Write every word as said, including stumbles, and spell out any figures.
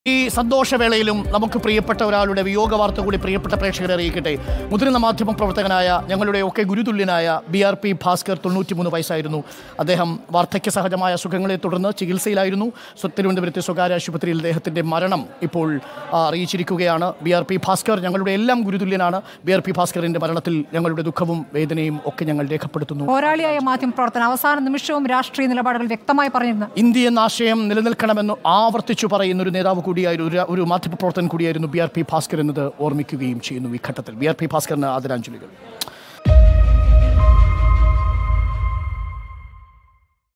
ഈ സന്തോഷവേളയിലും നമുക്ക് പ്രിയപ്പെട്ട ഒരാളുടെ വിയോഗ വാർത്ത കൂടി പ്രിയപ്പെട്ട പ്രേക്ഷകരെ അറിയിക്കട്ടെ. മുതിർന്ന മാധ്യമ പ്രവർത്തകനായ ഞങ്ങളുടെ ഒക്കെ ഗുരുതുല്യനായ ബി ആർ പി ഭാസ്കർ തൊണ്ണൂറ്റിമൂന്ന് വയസ്സായിരുന്നു. അദ്ദേഹം വാർദ്ധക്യ സഹജമായ സുഖങ്ങളെ തുടർന്ന് ചികിത്സയിലായിരുന്നു. തിരുവനന്തപുരത്തെ സ്വകാര്യ ആശുപത്രിയിൽ അദ്ദേഹത്തിൻ്റെ മരണം ഇപ്പോൾ അറിയിച്ചിരിക്കുകയാണ്. ബി ആർ പി ഭാസ്കർ ഞങ്ങളുടെ എല്ലാം ഗുരുതുല്യനാണ്. ബി ആർ പി ഭാസ്കറിൻ്റെ മരണത്തിൽ ഞങ്ങളുടെ ദുഃഖവും വേദനയും ഒക്കെ ഞങ്ങൾ രേഖപ്പെടുത്തുന്നു. പോരാളിയായ മാധ്യമ പ്രവർത്തനം അവസാന നിമിഷവും രാഷ്ട്രീയ നിലപാടുകൾ വ്യക്തമായി പറഞ്ഞിരുന്നു. ഇന്ത്യ എന്ന ആശയം നിലനിൽക്കണമെന്ന് ആവർത്തിച്ചു പറയുന്ന ഒരു നേതാവ് കൂടിയായിരുന്നു, ഒരു മാധ്യമപ്രവർത്തകൻ കൂടിയായിരുന്നു ബി ആർ പി ഭാസ്കർ എന്നത് ഓർമ്മിക്കുകയും ചെയ്യുന്നു. ഈ ഘട്ടത്തിൽ ബി ആർ പി ഭാസ്കറിന് ആദരാഞ്ജലികൾ.